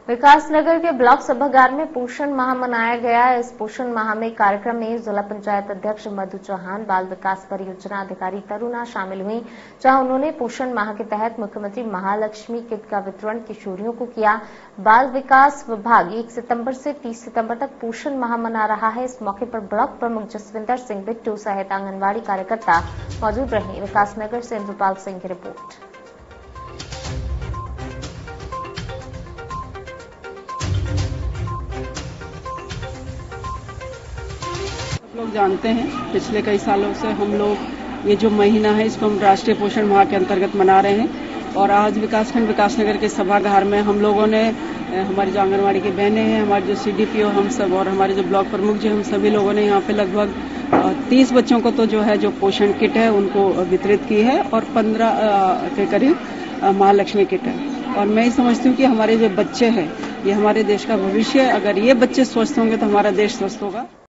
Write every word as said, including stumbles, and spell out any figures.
विकासनगर के ब्लॉक सभागार में पोषण माह मनाया गया। इस पोषण माह में कार्यक्रम में जिला पंचायत अध्यक्ष मधु चौहान, बाल विकास परियोजना अधिकारी तरुणा शामिल हुई, जहां उन्होंने पोषण माह के तहत मुख्यमंत्री महालक्ष्मी किट का वितरण किशोरियों को किया। बाल विकास विभाग एक सितंबर से तीस सितंबर तक पोषण माह मना रहा है। इस मौके पर ब्लॉक प्रमुख जसविंदर सिंह बिट्टू सहित आंगनबाड़ी कार्यकर्ता मौजूद रहे। विकासनगर से इंद्रपाल सिंह की रिपोर्ट। लोग जानते हैं पिछले कई सालों से हम लोग ये जो महीना है इसको हम राष्ट्रीय पोषण माह के अंतर्गत मना रहे हैं और आज विकासखंड विकासनगर के सभागार में हम लोगों ने हमारी जो आंगनबाड़ी की बहनें हैं, हमारे जो सीडीपीओ हम सब और हमारे जो ब्लॉक प्रमुख जो हम सभी लोगों ने यहाँ पे लगभग तीस बच्चों को तो जो है जो पोषण किट है उनको वितरित की है और पंद्रह के करीब महालक्ष्मी किट है। और मैं ही समझती हूँ कि हमारे जो बच्चे हैं ये हमारे देश का भविष्य है। अगर ये बच्चे स्वस्थ होंगे तो हमारा देश स्वस्थ होगा।